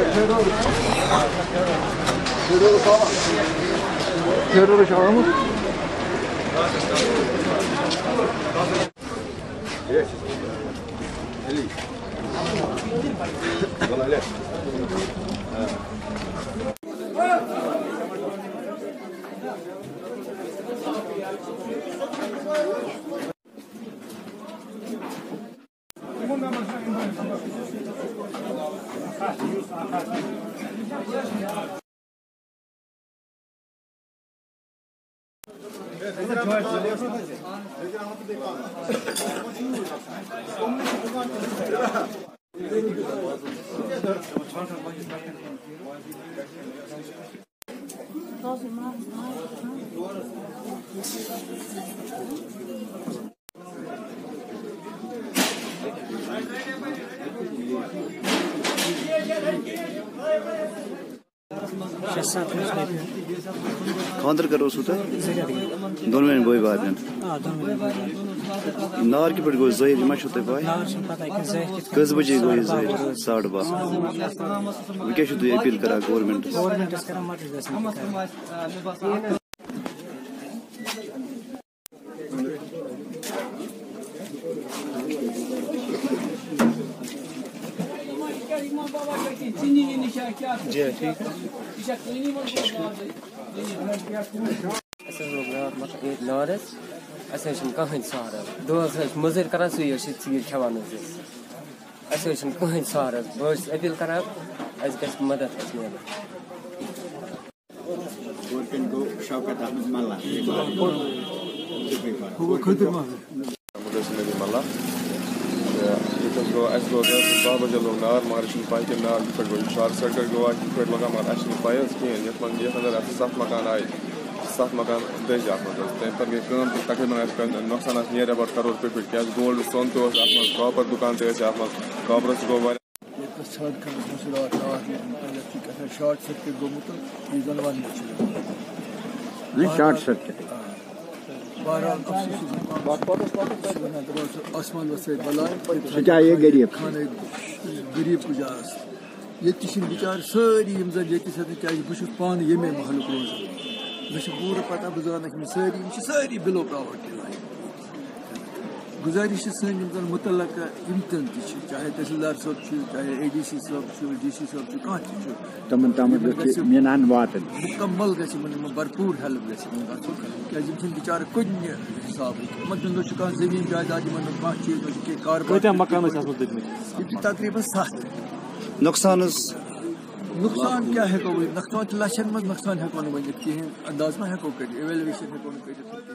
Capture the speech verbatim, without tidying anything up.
Terör aşağı mı? خاندر کرو سو تو دونوں میں بوئی بات ہے نار کی پٹ گو ظاہر ما چھوتے پائے کس بجے گو ظاہر ساڑھے بارہ وہ کیا چھو اپیل کرا گورنمنٹ گورنمنٹ اس کرا مت جی ٹھیک نارس اَسہِ حظ چھُنہٕ کٕہٕنۍ سہارٕ دۄہَس حظ مٔزوٗرۍ کَران سُے حظ چھِ ژیٖرۍ کھٮ۪وان حظ أسۍ اَسہِ حظ چھُنہٕ کٕہٕنۍ سہارٕ حظ بہٕ حظ چھُس أپیٖل کَران اَسہِ گژھِ مدد اَسہِ میلُن اَسہِ گوٚو دَہ بَجے لوگ نار مگر چھُنہٕ پاے کہِ نار کِتھ پٲٹھۍ گوٚو شاٹ سٔرکِٹ گوٚو اَتھ کِتھ پٲٹھۍ لگان مگر اَسہِ چھِنہٕ پاے حظ کِہیٖنۍ یَتھ منٛز یَتھ اَندر اَسہِ سَتھ مکان آیہِ سَتھ مکان دٔزۍ اَتھ منٛز حظ تَمہِ پَتہٕ گٔے کٲم تہٕ تقریٖباً اَسہِ نۄقصان آسہِ نِیر ایباوُٹ کَرور رۄپیہِ کیٛازِ گولڈ سۄن تہِ اوس اَتھ منٛز کاپَر دُکان تہِ ٲسۍ اَتھ منٛز کاپرَس تہِ گوٚو واریاہ شاٹ سٔرکِٹ گوٚمُت یہِ زَن وَننہٕ چھُ شاٹ سٔرکِٹ آسمان سۭتۍ بَلاے غریٖب خانٕے غریٖب گُجارَس ییٚتہِ تہِ چھِنہٕ بِچارٕ سٲری یِم زَن ییٚتہِ سۭتۍ کیٛازِ بہٕ چھُس پانہٕ ییٚمے محلُک روزان مےٚ چھِ پوٗرٕ پَتہ بہٕ زانَکھ یِم سٲری یِم چھِ سٲری بِلو پاوَرٹی لایِن گُزٲرِش چھِ سٲنۍ یِم زَن مُتعلقہٕ یِم تِم تہِ چھِ چاہے تحصیٖلدار صٲب چھُ چاہے اے ڈی سی صٲب چھُ ڈی سی صٲب چھُ کانٛہہ تہِ چھُ تِمن تامَتھ گژھِ مِنان واتٕنۍ مُکمل گژھِ یِمن یِمن بھرپوٗر ہیلٕپ گژھِ یِمن گژھُن کیٛازِ یِم چھِنہٕ بِچارٕ کُنہِ حِسابٕکۍ یِمن چھُنہٕ نہ چھُ کانٛہہ زٔمیٖن جایداد یِمن نہٕ کانٛہہ چیٖز نہ چھُ کینٛہہ کاربار ییٚتہِ تقریٖباً سَتھ نۄقصان حظ نۄقصان کیٛاہ ہٮ۪کو ؤنِتھ نۄقصان چھِ لَچھَن منٛز نۄقصان ہٮ۪کو نہٕ ؤنِتھ کِہیٖنۍ انداز ما ہٮ۪کو کٔرِتھ ایویلویشن ہٮ۪کو نہٕ کٔرِتھ